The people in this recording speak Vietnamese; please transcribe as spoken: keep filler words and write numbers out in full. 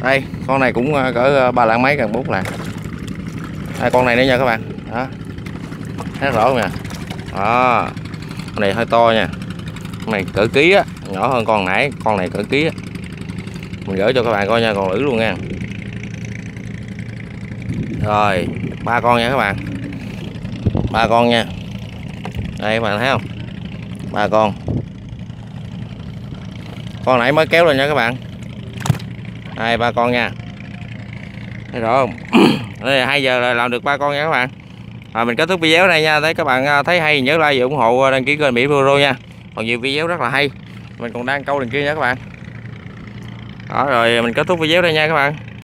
Đây con này cũng cỡ ba lạng mấy gần bốn lạng. Đây, con này nữa nha các bạn. Đó, thấy rõ không nè. Đó, con này hơi to nha. Con này cỡ ký á, nhỏ hơn con nãy, con này cỡ ký á. Mình gửi cho các bạn coi nha, còn nữ luôn nha. Rồi ba con nha các bạn, ba con nha. Đây các bạn thấy không, ba con. Con nãy mới kéo lên nha các bạn. Đây ba con nha, thấy rõ không? Đây, hai giờ là làm được ba con nha các bạn. Rồi mình kết thúc video này nha. Thấy các bạn thấy hay nhớ like và ủng hộ, đăng ký kênh Mỹ Pro nha. Còn nhiều video rất là hay, mình còn đang câu đằng kia nha các bạn. Đó, rồi mình kết thúc video đây nha các bạn.